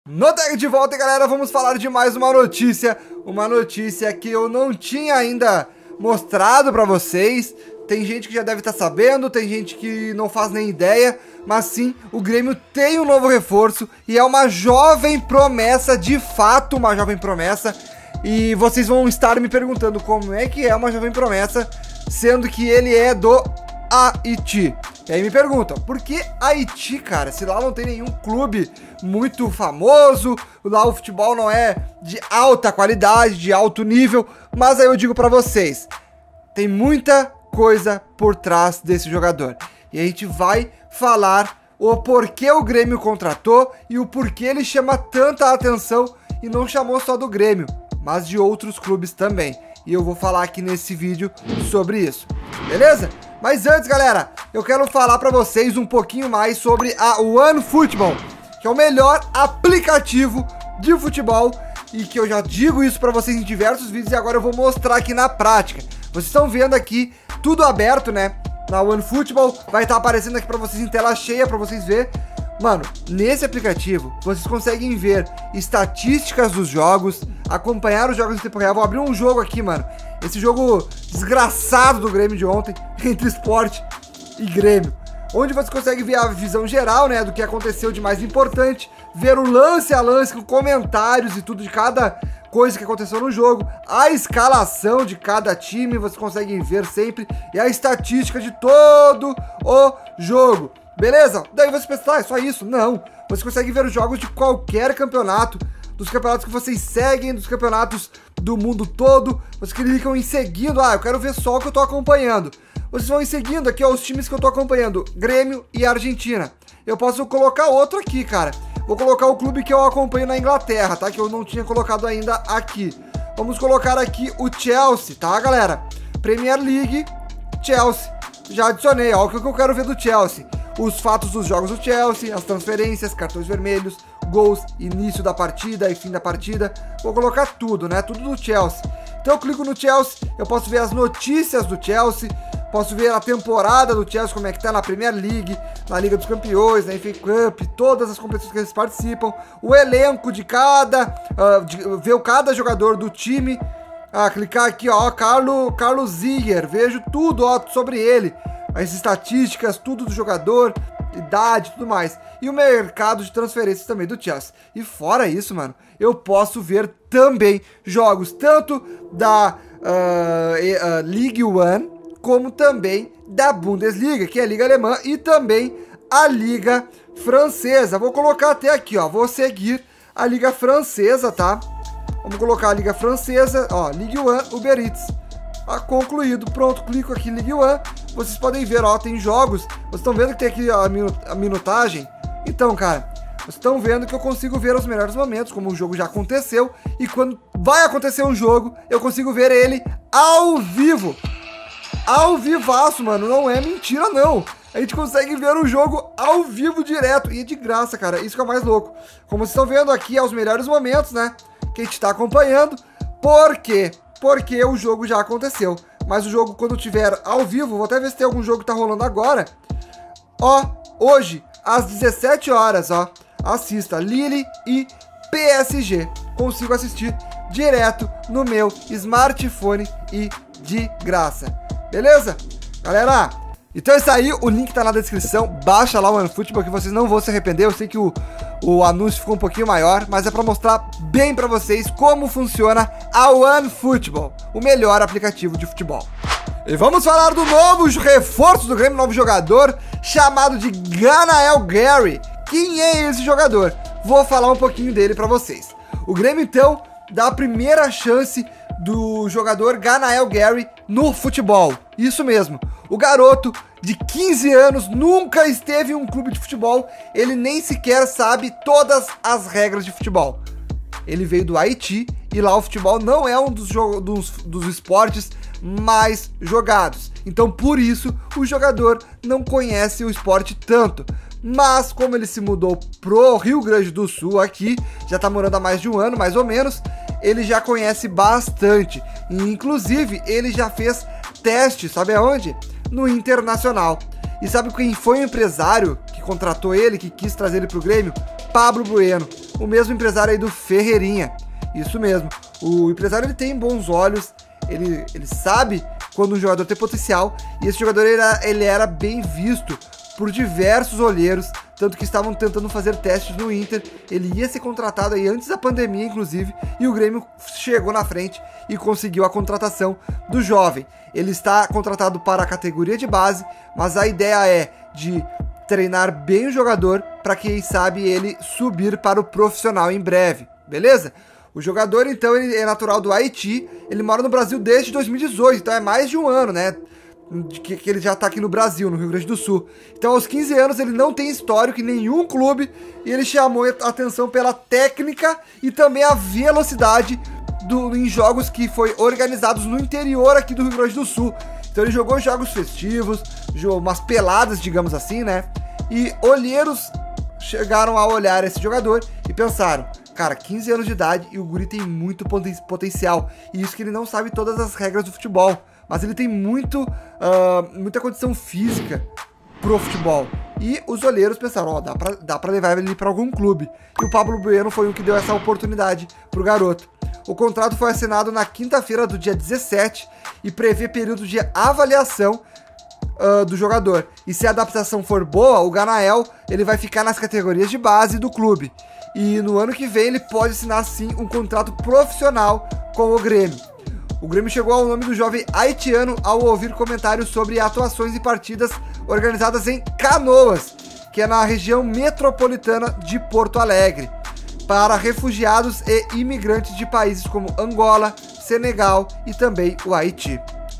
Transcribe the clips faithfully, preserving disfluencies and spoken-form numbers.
No Tag de volta, galera, vamos falar de mais uma notícia, uma notícia que eu não tinha ainda mostrado pra vocês. Tem gente que já deve estar sabendo, tem gente que não faz nem ideia, mas sim, o Grêmio tem um novo reforço e é uma jovem promessa, de fato uma jovem promessa. E vocês vão estar me perguntando como é que é uma jovem promessa, sendo que ele é do Haiti. E aí me perguntam, por que Haiti, cara? Se lá não tem nenhum clube muito famoso, lá o futebol não é de alta qualidade, de alto nível, mas aí eu digo pra vocês, tem muita coisa por trás desse jogador. E a gente vai falar o porquê o Grêmio contratou e o porquê ele chama tanta atenção e não chamou só do Grêmio, mas de outros clubes também. E eu vou falar aqui nesse vídeo sobre isso, beleza? Mas antes, galera, eu quero falar pra vocês um pouquinho mais sobre a OneFootball, que é o melhor aplicativo de futebol e que eu já digo isso pra vocês em diversos vídeos e agora eu vou mostrar aqui na prática. Vocês estão vendo aqui tudo aberto, né? Na OneFootball, vai estar aparecendo aqui pra vocês em tela cheia, pra vocês verem. Mano, nesse aplicativo, vocês conseguem ver estatísticas dos jogos, acompanhar os jogos em tempo real. Vou abrir um jogo aqui, mano. Esse jogo desgraçado do Grêmio de ontem, entre Sport e Grêmio. Onde você consegue ver a visão geral, né, do que aconteceu de mais importante, ver o lance a lance com comentários e tudo de cada coisa que aconteceu no jogo, a escalação de cada time, você consegue ver sempre, e a estatística de todo o jogo. Beleza? Daí você pensa, ah, é só isso? Não. Você consegue ver os jogos de qualquer campeonato, dos campeonatos que vocês seguem, dos campeonatos do mundo todo. Vocês clicam em seguindo, ah, eu quero ver só o que eu tô acompanhando. Vocês vão em seguindo aqui, ó, os times que eu tô acompanhando, Grêmio e Argentina. Eu posso colocar outro aqui, cara. Vou colocar o clube que eu acompanho na Inglaterra, tá? Que eu não tinha colocado ainda aqui. Vamos colocar aqui o Chelsea, tá, galera? Premier League, Chelsea. Já adicionei, ó, o que eu quero ver do Chelsea. Os fatos dos jogos do Chelsea, as transferências, cartões vermelhos, gols, início da partida e fim da partida. Vou colocar tudo, né? Tudo do Chelsea. Então eu clico no Chelsea, eu posso ver as notícias do Chelsea, posso ver a temporada do Chelsea, como é que tá na Premier League, na Liga dos Campeões, na F A Cup, todas as competições que eles participam, o elenco de cada, uh, de, ver cada jogador do time. Ah, clicar aqui, ó, Carlos, Carlos Ziger, vejo tudo, ó, sobre ele. As estatísticas, tudo do jogador, idade, tudo mais. E o mercado de transferências também do Chelsea. E fora isso, mano, eu posso ver também jogos tanto da uh, uh, Ligue um, como também da Bundesliga, que é a Liga Alemã, e também a Liga Francesa. Vou colocar até aqui, ó, vou seguir a Liga Francesa, tá? Vamos colocar a Liga Francesa, ó, Ligue um, Uber Eats. Ah, concluído, pronto, clico aqui em Ligue um, vocês podem ver, ó, tem jogos, vocês estão vendo que tem aqui a, minut a minutagem? Então, cara, vocês estão vendo que eu consigo ver os melhores momentos, como o jogo já aconteceu, e quando vai acontecer um jogo, eu consigo ver ele ao vivo, ao vivaço, mano, não é mentira não, a gente consegue ver o jogo ao vivo direto, e de graça, cara, isso que é o mais louco. Como vocês estão vendo aqui, é os melhores momentos, né, que a gente tá acompanhando. Por quê? Porque o jogo já aconteceu. Mas o jogo, quando tiver ao vivo, vou até ver se tem algum jogo que tá rolando agora. Ó, hoje, às dezessete horas, ó, assista Lille e P S G. Consigo assistir direto no meu smartphone e de graça. Beleza? Galera, então é isso aí, o link tá na descrição, baixa lá o OneFootball que vocês não vão se arrepender. Eu sei que o, o anúncio ficou um pouquinho maior, mas é pra mostrar bem pra vocês como funciona a OneFootball, o melhor aplicativo de futebol. E vamos falar do novo reforço do Grêmio, novo jogador, chamado de Ganael Gary. Quem é esse jogador? Vou falar um pouquinho dele pra vocês. O Grêmio, então, dá a primeira chance do jogador Ganael Gary no futebol. Isso mesmo. O garoto de quinze anos nunca esteve em um clube de futebol, ele nem sequer sabe todas as regras de futebol. Ele veio do Haiti e lá o futebol não é um dos, dos, dos esportes mais jogados. Então por isso o jogador não conhece o esporte tanto. Mas como ele se mudou pro Rio Grande do Sul aqui, já tá morando há mais de um ano mais ou menos, ele já conhece bastante. E, inclusive ele já fez teste, sabe aonde? No Internacional. E sabe quem foi o empresário que contratou ele, que quis trazer ele pro Grêmio? Pablo Bueno. o mesmo empresário aí do Ferreirinha. Isso mesmo, o empresário ele tem bons olhos, ele, ele sabe quando um jogador tem potencial, e esse jogador ele era, ele era bem visto por diversos olheiros, tanto que estavam tentando fazer testes no Inter. Ele ia ser contratado aí antes da pandemia, inclusive, e o Grêmio chegou na frente e conseguiu a contratação do jovem. Ele está contratado para a categoria de base, mas a ideia é de treinar bem o jogador para, quem sabe, ele subir para o profissional em breve, beleza? O jogador, então, ele é natural do Haiti, ele mora no Brasil desde dois mil e dezoito, então é mais de um ano, né? Que, que ele já tá aqui no Brasil, no Rio Grande do Sul. Então, aos quinze anos, ele não tem histórico em nenhum clube e ele chamou a atenção pela técnica e também a velocidade do, em jogos que foi organizados no interior aqui do Rio Grande do Sul. Então, ele jogou jogos festivos, jogou umas peladas, digamos assim, né? E olheiros chegaram a olhar esse jogador e pensaram: cara, quinze anos de idade e o guri tem muito poten potencial. E isso que ele não sabe todas as regras do futebol, mas ele tem muito, uh, muita condição física pro futebol. E os olheiros pensaram: ó, dá pra, dá pra levar ele pra algum clube. E o Pablo Bueno foi o que deu essa oportunidade pro garoto. O contrato foi assinado na quinta-feira do dia dezessete e prevê período de avaliação uh, do jogador. E se a adaptação for boa, o Ganael ele vai ficar nas categorias de base do clube. E no ano que vem ele pode assinar sim um contrato profissional com o Grêmio. O Grêmio chegou ao nome do jovem haitiano ao ouvir comentários sobre atuações e partidas organizadas em Canoas, que é na região metropolitana de Porto Alegre, para refugiados e imigrantes de países como Angola, Senegal e também o Haiti.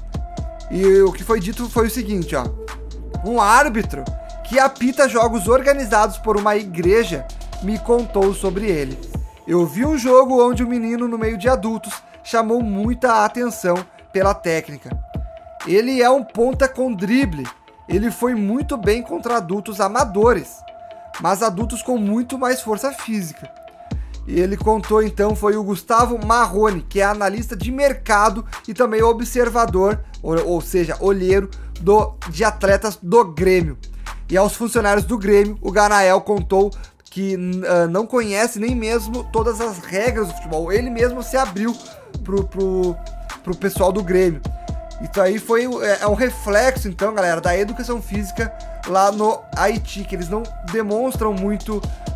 E o que foi dito foi o seguinte, ó: um árbitro que apita jogos organizados por uma igreja me contou sobre ele. Eu vi um jogo onde o menino, no meio de adultos, chamou muita atenção pela técnica. Ele é um ponta com drible. Ele foi muito bem contra adultos amadores, mas adultos com muito mais força física. E ele contou então, foi o Gustavo Marrone, que é analista de mercado e também observador, ou, ou seja, olheiro do, de atletas do Grêmio. E aos funcionários do Grêmio, o Ganael contou que uh, não conhece nem mesmo todas as regras do futebol. Ele mesmo se abriu pro, pro, pro pessoal do Grêmio. Isso aí foi é, é um reflexo, então, galera, da educação física lá no Haiti, que eles não demonstram muito,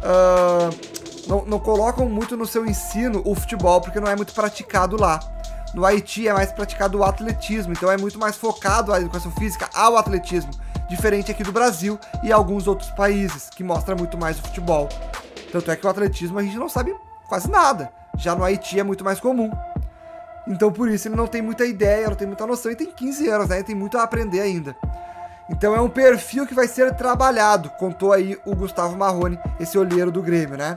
uh, não, não colocam muito no seu ensino o futebol, porque não é muito praticado lá. No Haiti é mais praticado o atletismo, então é muito mais focado a educação física ao atletismo, diferente aqui do Brasil e alguns outros países, que mostra muito mais o futebol. Tanto é que o atletismo a gente não sabe quase nada, já no Haiti é muito mais comum. Então por isso ele não tem muita ideia, não tem muita noção, e tem quinze anos, né? Ele tem muito a aprender ainda. Então é um perfil que vai ser trabalhado, contou aí o Gustavo Marrone, esse olheiro do Grêmio, né?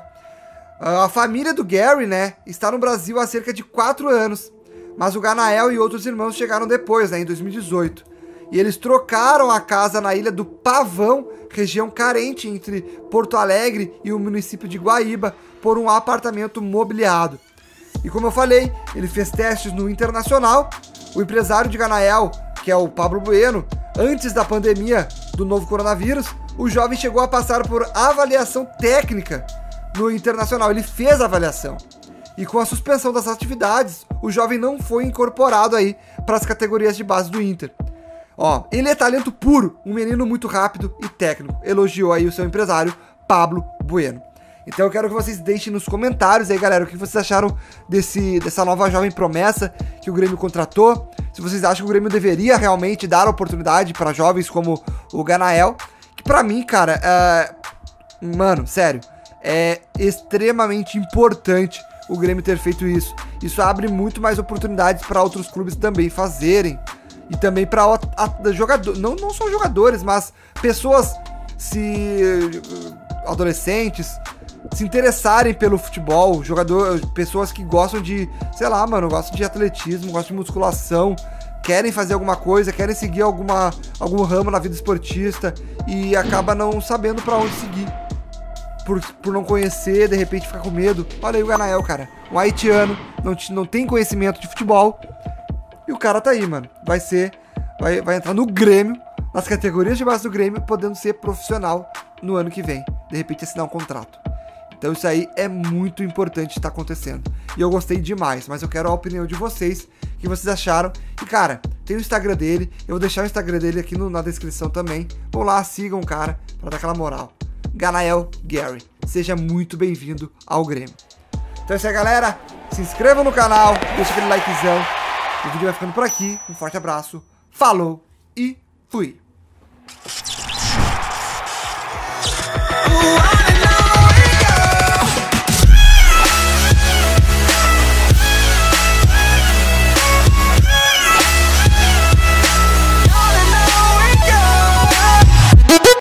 A família do Gary, né, está no Brasil há cerca de quatro anos, mas o Ganael e outros irmãos chegaram depois, né, em dois mil e dezoito. E eles trocaram a casa na ilha do Pavão, região carente entre Porto Alegre e o município de Guaíba, por um apartamento mobiliado. E como eu falei, ele fez testes no Internacional. O empresário de Ganael, que é o Pablo Bueno, antes da pandemia do novo coronavírus, o jovem chegou a passar por avaliação técnica no Internacional. Ele fez a avaliação. E com a suspensão das atividades, o jovem não foi incorporado aí para as categorias de base do Inter. Ó, ele é talento puro, um menino muito rápido e técnico, elogiou aí o seu empresário, Pablo Bueno. Então eu quero que vocês deixem nos comentários aí, galera, o que vocês acharam desse, dessa nova jovem promessa que o Grêmio contratou. Se vocês acham que o Grêmio deveria realmente dar oportunidade para jovens como o Ganael, que pra mim, cara, é... mano, sério, é extremamente importante o Grêmio ter feito isso. Isso abre muito mais oportunidades para outros clubes também fazerem. E também para jogadores, não, não só jogadores, mas pessoas, se adolescentes, se interessarem pelo futebol, jogador, pessoas que gostam de, sei lá, mano, gostam de atletismo, gostam de musculação, querem fazer alguma coisa, querem seguir alguma, algum ramo na vida esportista e acaba não sabendo para onde seguir. Por, por não conhecer, de repente ficar com medo. Olha aí o Ganael, cara, um haitiano, não, não tem conhecimento de futebol. E o cara tá aí, mano. Vai ser... Vai, vai entrar no Grêmio, nas categorias de base do Grêmio, podendo ser profissional no ano que vem. De repente assinar um contrato. Então isso aí é muito importante estar acontecendo. E eu gostei demais, mas eu quero a opinião de vocês, o que vocês acharam. E cara, tem o Instagram dele, eu vou deixar o Instagram dele aqui no, na descrição também. Vão lá, sigam o cara, pra dar aquela moral. Ganael Gary, seja muito bem-vindo ao Grêmio. Então é isso aí, galera. Se inscrevam no canal, deixa aquele likezão. O vídeo vai ficando por aqui. Um forte abraço, falou e fui!